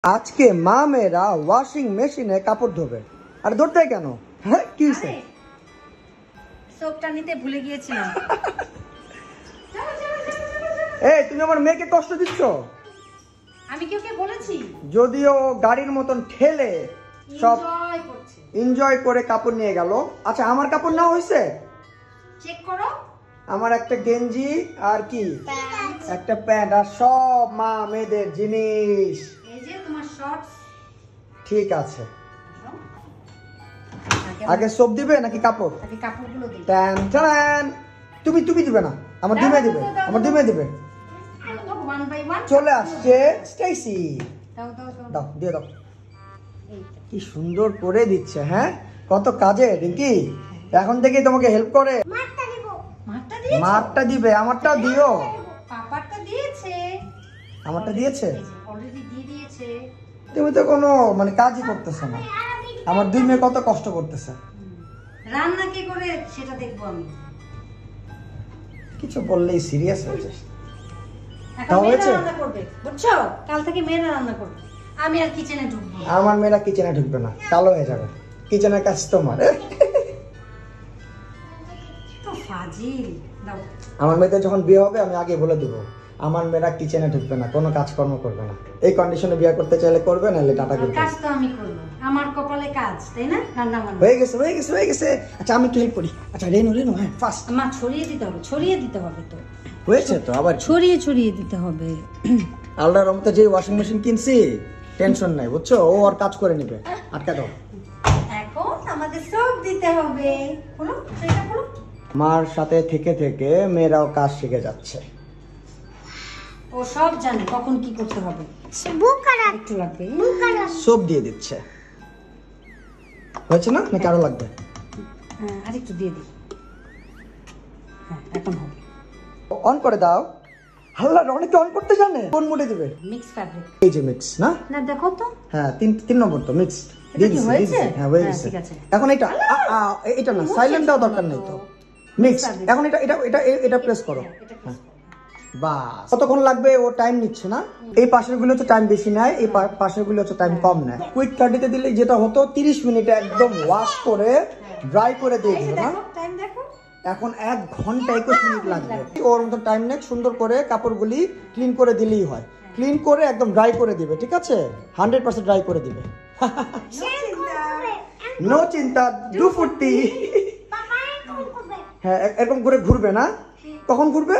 আজকে মা মেয়েরা ওয়াশিং মেশিনে কাপড় ধোবে। আর ধরতে কেন? হ্যাঁ কি হইছে? সোপটা নিতে ভুলে গিয়েছিলাম। এই তুমি আমার মেয়েকে কষ্ট দিচ্ছ। আমি কি ওকে বলেছি? যদিও গাড়ির মতন ঠেলে সব এনজয় করে কাপড় নিয়ে গেল। আচ্ছা আমার কাপড় না হইছে? চেক করো। আমার একটা গেঞ্জি আর কি একটা প্যান্ট আর সব মা মেয়েদের জিনিস। এই যে তোমার শর্টস। ঠিক আছে, আগে সোপ দিবে নাকি কাপড়? আগে কাপড়গুলো দিই। টান টান। তুমি দিবে না, আমার দিমে দিবে, আমার দিমে দিবে। ওয়ান বাই ওয়ান চলে আসছে স্টেসি। দাও দাও দাও, দিয়ে দাও। কি সুন্দর করে দিচ্ছে। হ্যাঁ কত কাজে রিঙ্কি, এখন থেকে তোমাকে হেল্প করে। মারটা দিবে, আমারটাও দিও। পাপারটা দিয়েছে, আমারটা দিয়েছে, অলরেডি দিয়ে দিয়েছে। তুমি তো কোনো মানে কাজই করতেছ না। আমার দুই মেয়ে কত কষ্ট করতেছে। রান্না কে করে সেটা দেখবো আমি। কিছু বললেই সিরিয়াস হয়ে যায়। এখন মেয়েরা রান্না করবে, বুঝছো? কাল থেকে মেয়েরা রান্না করবে, আমি আর কিচেনে ঢুকবো। আমার মেয়েরা কিচেনে ঢুকবে না, কালো হয়ে যাবে। কিচেনের কাজ তোমার। তো ফাজিল। দাও। আমার মেয়েদের যখন বিয়ে হবে আমি আগে বলে দেবো, আমার মেয়েরা কিচেনে ঢুকবে না, কোনো কাজকর্ম করবে না। এই কন্ডিশনে বিয়ে করতে চাইলে করবে, নাহলে টাটা করবে। কাজ তো আমি করব, আমার কপালে কাজ, তাই না? রান্না বান্না হয়ে গেছে হয়ে গেছে হয়ে গেছে। আচ্ছা আমি একটু হেল্প করি। আচ্ছা রেনু রেনু, হ্যাঁ ফাস্ট। মা ছড়িয়ে দিতে হবে, ছড়িয়ে দিতে হবে তো। হয়েছে তো, আবার ছড়িয়ে ছড়িয়ে দিতে হবে। আল্লাহর রহমতে যে ওয়াশিং মেশিন কিনছি, টেনশন নাই বুঝছো, ও আর কাজ করে নেবে। আটকা দাও। এখন আমাদের সব দিতে হবে। বলো সেটা বলো। মার সাথে থেকে থেকে মেয়েরাও কাজ শিখে যাচ্ছে। ও সব জানে কখন কি করতে হবে। একটু লাগবে, সব দিয়ে দিচ্ছে। হয়েছে না নাকি আরো লাগবে? হ্যাঁ আরেকটু দিয়ে দিই। হ্যাঁ এখন হবে। অন করে দাও। আল্লাহ অনেকে অন করতে জানে। কোন মোডে দিবে? Mix fabric. এই যে মিক্স না? না দেখো তো। হ্যাঁ তিন নম্বর তো মিক্স। এটা কি হয়েছে? হ্যাঁ হয়ে গেছে। ঠিক আছে। এখন এটা এটা না, সাইলেন্ট দাও, দরকার নেই তো। মিক্স। এখন এটা প্রেস করো। হ্যাঁ বাস। কতক্ষণ লাগবে ও টাইম নিচ্ছে না? এই পাশের গুলো হচ্ছে টাইম বেশি নেয়, এই পাশের গুলো হচ্ছে টাইম কম নেয়। কুইক কাটিতে দিলে যেটা হতো 30 মিনিটে একদম ওয়াশ করে ড্রাই করে দিয়ে দিল না, টাইম দেখো। এখন 1 ঘন্টা 21 মিনিট লাগবে। ওর মতো টাইম নেই, সুন্দর করে কাপড়গুলি ক্লিন করে দিলেই হয়। ক্লিন করে একদম ড্রাই করে দিবে, ঠিক আছে? 100% ড্রাই করে দিবে। নো চিন্তা, ডু ফুর্তি। হ্যাঁ এরকম করে ঘুরবে না? কখন ঘুরবে?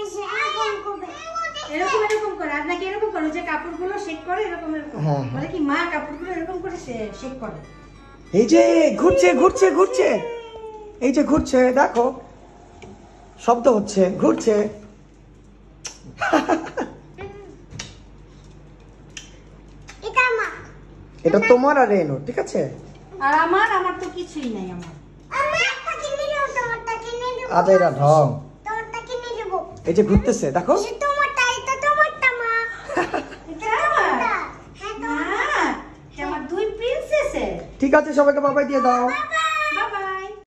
এরকম এরকম করে, আর নাকি এরকম করে যে কাপড়গুলো শেক করে এরকম এরকম। বলে কি মা কাপড়গুলো এরকম করে শেক করে। এই যে ঘুরছে ঘুরছে ঘুরছে, এই যে ঘুরছে, দেখো শব্দ হচ্ছে, ঘুরছে। এটা তোমার আর রেনু, ঠিক আছে? আর আমার তো কিছুই নাই। আমার আজ এরা ঢং। এই যে ঘুরতেছে দেখো। আমার দুই প্রিন্সেস। ঠিক আছে সবাইকে বাবাই দিয়ে দাও।